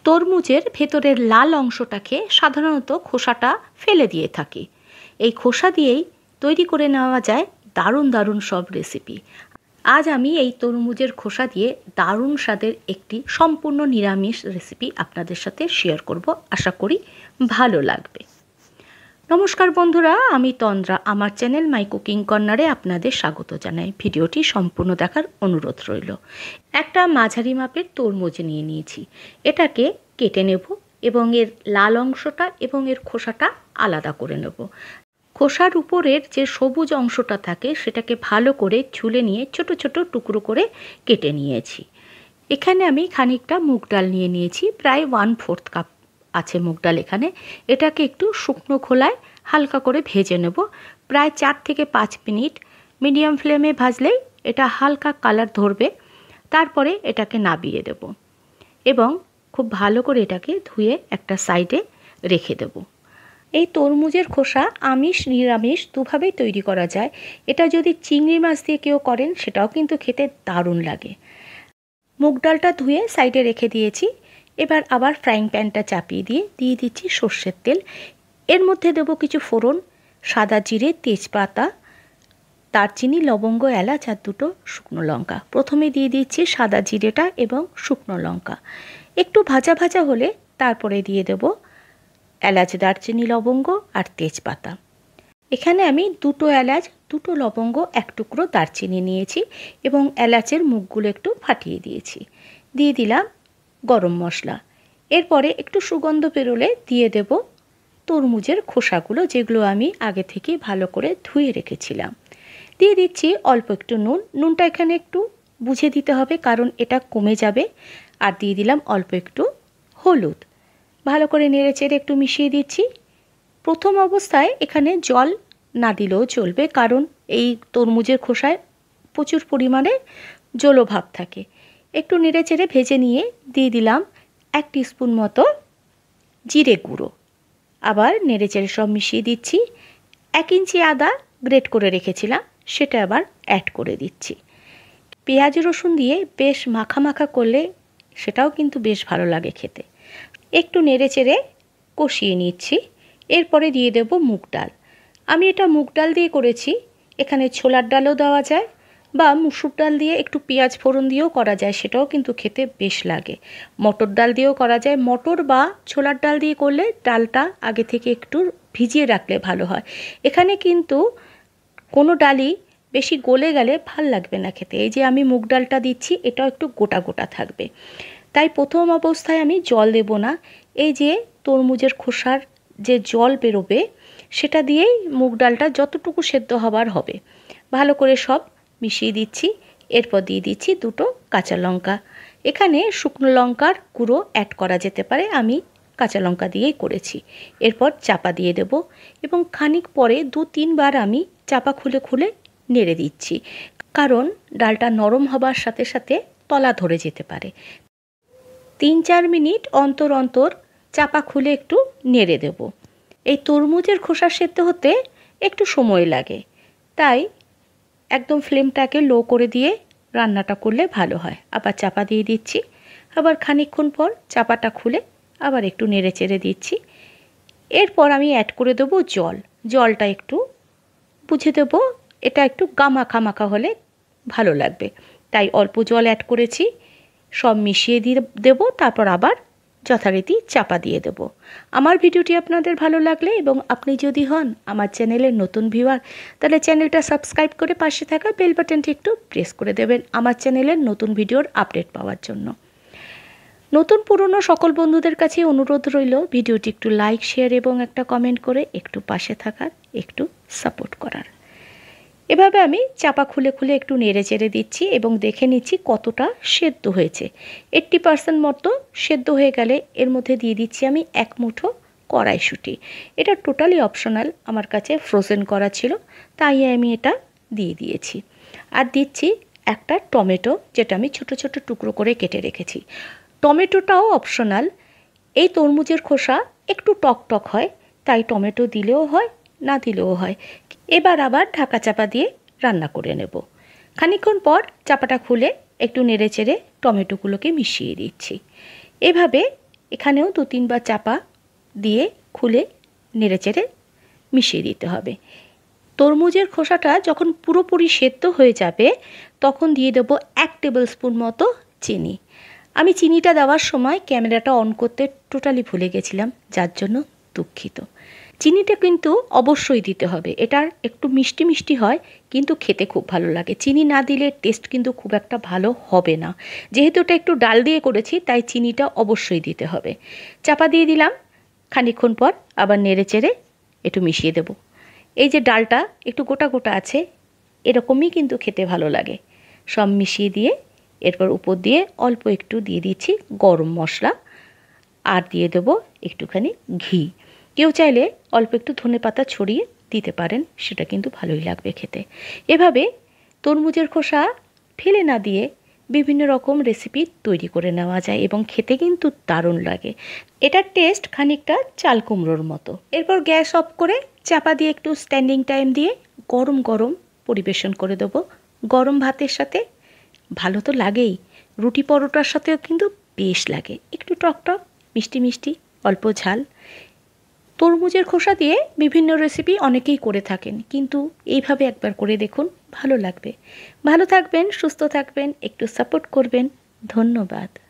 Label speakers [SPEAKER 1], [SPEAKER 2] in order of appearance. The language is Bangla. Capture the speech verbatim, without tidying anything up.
[SPEAKER 1] তরমুজের ভেতরের লাল অংশটাকে সাধারণত খোসাটা ফেলে দিয়ে থাকি। এই খোসা দিয়েই তৈরি করে নেওয়া যায় দারুণ দারুণ সব রেসিপি। আজ আমি এই তরমুজের খোসা দিয়ে দারুণ স্বাদের একটি সম্পূর্ণ নিরামিষ রেসিপি আপনাদের সাথে শেয়ার করব। আশা করি ভালো লাগবে। নমস্কার বন্ধুরা, আমি তন্দ্রা। আমার চ্যানেল মাই কুকিং কর্নারে আপনাদের স্বাগত জানাই। ভিডিওটি সম্পূর্ণ দেখার অনুরোধ রইল। একটা মাঝারি মাপের তরমুজ নিয়ে নিয়েছি। এটাকে কেটে নেব এবং এর লাল অংশটা এবং এর খোসাটা আলাদা করে নেব। খোসার উপরের যে সবুজ অংশটা থাকে সেটাকে ভালো করে ছুলে নিয়ে ছোট ছোট টুকরো করে কেটে নিয়েছি। এখানে আমি খানিকটা মুগ ডাল নিয়ে নিয়েছি, প্রায় ওয়ান ফোর্থ কাপ আছে মুগ ডাল এখানে। এটাকে একটু শুকনো খোলায় হালকা করে ভেজে নেব। প্রায় চার থেকে পাঁচ মিনিট মিডিয়াম ফ্লেমে ভাজলেই এটা হালকা কালার ধরবে। তারপরে এটাকে নাবিয়ে দেব এবং খুব ভালো করে এটাকে ধুয়ে একটা সাইডে রেখে দেব। এই তরমুজের খোসা আমিষ নিরামিষ দুভাবেই তৈরি করা যায়। এটা যদি চিংড়ি মাছ দিয়ে কেউ করেন সেটাও কিন্তু খেতে দারুণ লাগে। মুগ ডালটা ধুয়ে সাইডে রেখে দিয়েছি। এবার আবার ফ্রাইং প্যানটা চাপিয়ে দিয়ে দিয়ে দিচ্ছি সর্ষের তেল। এর মধ্যে দেবো কিছু ফোড়ন, সাদা জিরে, তেজপাতা, দারচিনি, লবঙ্গ, এলাচ আর দুটো শুকনো লঙ্কা। প্রথমে দিয়ে দিচ্ছি সাদা জিরেটা এবং শুকনো লঙ্কা। একটু ভাজা ভাজা হলে তারপরে দিয়ে দেব এলাচ, দারচিনি, লবঙ্গ আর তেজপাতা। এখানে আমি দুটো এলাচ, দুটো লবঙ্গ, এক টুকরো দারচিনি নিয়েছি এবং এলাচের মুখগুলো একটু ফাটিয়ে দিয়েছি। দিয়ে দিলাম গরম মশলা। এরপরে একটু সুগন্ধ বেরোলে দিয়ে দেব তরমুজের খোসাগুলো, যেগুলো আমি আগে থেকে ভালো করে ধুয়ে রেখেছিলাম। দিয়ে দিচ্ছি অল্প একটু নুন। নুনটা এখানে একটু বুঝে দিতে হবে কারণ এটা কমে যাবে। আর দিয়ে দিলাম অল্প একটু হলুদ। ভালো করে নেড়ে চেড়ে একটু মিশিয়ে দিচ্ছি। প্রথম অবস্থায় এখানে জল না দিলেও চলবে কারণ এই তরমুজের খোসায় প্রচুর পরিমাণে জলভাব থাকে। একটু নেড়ে চেড়ে ভেজে নিয়ে দিয়ে দিলাম এক টিস্পুন মতো জিরে গুঁড়ো। আবার নেড়ে চেড়ে সব মিশিয়ে দিচ্ছি। এক ইঞ্চি আদা গ্রেট করে রেখেছিলাম সেটা আবার অ্যাড করে দিচ্ছি। পেঁয়াজ রসুন দিয়ে বেশ মাখা মাখা করলে সেটাও কিন্তু বেশ ভালো লাগে খেতে। একটু নেড়ে চেড়ে কষিয়ে নিচ্ছি। এরপরে দিয়ে দেব মুগ ডাল। আমি এটা মুগ ডাল দিয়ে করেছি। এখানে ছোলার ডালও দেওয়া যায় বা মুসুর ডাল দিয়ে একটু পেঁয়াজ ফোড়ন দিয়েও করা যায়, সেটাও কিন্তু খেতে বেশ লাগে। মটর ডাল দিয়েও করা যায়। মটর বা ছোলার ডাল দিয়ে করলে ডালটা আগে থেকে একটু ভিজিয়ে রাখলে ভালো হয়। এখানে কিন্তু কোনো ডালই বেশি গলে গেলে ভাল লাগবে না খেতে। এই যে আমি মুগ ডালটা দিচ্ছি এটাও একটু গোটা গোটা থাকবে। তাই প্রথম অবস্থায় আমি জল দেব না। এই যে তরমুজের খোসার যে জল বেরোবে সেটা দিয়েই মুগ ডালটা যতটুকু সেদ্ধ হবার হবে। ভালো করে সব মিশিয়ে দিচ্ছি। এরপর দিয়ে দিচ্ছি দুটো কাঁচা লঙ্কা। এখানে শুকনো লঙ্কার গুঁড়ো অ্যাড করা যেতে পারে, আমি কাঁচা লঙ্কা দিয়েই করেছি। এরপর চাপা দিয়ে দেব এবং খানিক পরে দু তিনবার আমি চাপা খুলে খুলে নেড়ে দিচ্ছি কারণ ডালটা নরম হবার সাথে সাথে তলা ধরে যেতে পারে। তিন চার মিনিট অন্তর অন্তর চাপা খুলে একটু নেড়ে দেব। এই তরমুজের খোসা সেদ্ধ হতে একটু সময় লাগে, তাই একদম ফ্লেমটাকে লো করে দিয়ে রান্নাটা করলে ভালো হয়। আবার চাপা দিয়ে দিচ্ছি। আবার খানিকক্ষণ পর চাপাটা খুলে আবার একটু নেড়ে চেড়ে দিচ্ছি। এরপর আমি অ্যাড করে দেবো জল। জলটা একটু বুঝে দেবো, এটা একটু গামাখা মাখা হলে ভালো লাগবে, তাই অল্প জল অ্যাড করেছি। সব মিশিয়ে দিয়ে দেবো। তারপর আবার যথারীতি চাপা দিয়ে দেব। আমার ভিডিওটি আপনাদের ভালো লাগলে এবং আপনি যদি হন আমার চ্যানেলের নতুন ভিউয়ার, তাহলে চ্যানেলটা সাবস্ক্রাইব করে পাশে থাকা বেল বাটনটি একটু প্রেস করে দেবেন আমার চ্যানেলের নতুন ভিডিওর আপডেট পাওয়ার জন্য। নতুন পুরনো সকল বন্ধুদের কাছে অনুরোধ রইল ভিডিওটি একটু লাইক, শেয়ার এবং একটা কমেন্ট করে একটু পাশে থাকার, একটু সাপোর্ট করার। এভাবে আমি চাপা খুলে খুলে একটু নেড়ে চেড়ে দিচ্ছি এবং দেখে নিচ্ছি কতটা সেদ্ধ হয়েছে। এইট্টি পার্সেন্ট মতো সেদ্ধ হয়ে গেলে এর মধ্যে দিয়ে দিচ্ছি আমি এক মুঠো কড়াইশুঁটি। এটা টোটালি অপশনাল, আমার কাছে ফ্রোজেন করা ছিল তাই আমি এটা দিয়ে দিয়েছি। আর দিচ্ছি একটা টমেটো, যেটা আমি ছোট ছোট টুকরো করে কেটে রেখেছি। টমেটোটাও অপশনাল। এই তরমুজের খোসা একটু টক টক হয়, তাই টমেটো দিলেও হয়, না দিলেও হয়। এবার আবার ঢাকা চাপা দিয়ে রান্না করে নেব। খানিকক্ষণ পর চাপাটা খুলে একটু নেড়ে চেড়ে টমেটোগুলোকে মিশিয়ে দিচ্ছি। এভাবে এখানেও দু তিনবার চাপা দিয়ে খুলে নেড়েচেড়ে মিশিয়ে দিতে হবে। তরমুজের খোসাটা যখন পুরোপুরি সেদ্ধ হয়ে যাবে তখন দিয়ে দেবো এক টেবিল স্পুন মতো চিনি। আমি চিনিটা দেওয়ার সময় ক্যামেরাটা অন করতে টোটালি ভুলে গেছিলাম, যার জন্য দুঃখিত। চিনিটা কিন্তু অবশ্যই দিতে হবে, এটার একটু মিষ্টি মিষ্টি হয় কিন্তু খেতে খুব ভালো লাগে। চিনি না দিলে টেস্ট কিন্তু খুব একটা ভালো হবে না। যেহেতু এটা একটু ডাল দিয়ে করেছি তাই চিনিটা অবশ্যই দিতে হবে। চাপা দিয়ে দিলাম, খানিকক্ষণ পর আবার নেড়ে চেড়ে একটু মিশিয়ে দেব। এই যে ডালটা একটু গোটা গোটা আছে, এরকমই কিন্তু খেতে ভালো লাগে। সব মিশিয়ে দিয়ে এরপর উপর দিয়ে অল্প একটু দিয়ে দিচ্ছি গরম মশলা, আর দিয়ে দেবো একটুখানি ঘি। কেউ চাইলে অল্প একটু ধনেপাতা ছড়িয়ে দিতে পারেন, সেটা কিন্তু ভালোই লাগবে খেতে। এভাবে তরমুজের খোসা ফেলে না দিয়ে বিভিন্ন রকম রেসিপি তৈরি করে নেওয়া যায় এবং খেতে কিন্তু দারুণ লাগে। এটার টেস্ট খানিকটা চাল কুমড়োর মতো। এরপর গ্যাস অফ করে চাপা দিয়ে একটু স্ট্যান্ডিং টাইম দিয়ে গরম গরম পরিবেশন করে দেবো গরম ভাতের সাথে। ভালো তো লাগেই, রুটি পরোটার সাথেও কিন্তু বেশ লাগে। একটু টক টক, মিষ্টি মিষ্টি, অল্প ঝাল। তরমুজের খোসা দিয়ে বিভিন্ন রেসিপি অনেকেই করে থাকেন, কিন্তু এইভাবে একবার করে দেখুন, ভালো লাগবে। ভালো থাকবেন, সুস্থ থাকবেন, একটু সাপোর্ট করবেন। ধন্যবাদ।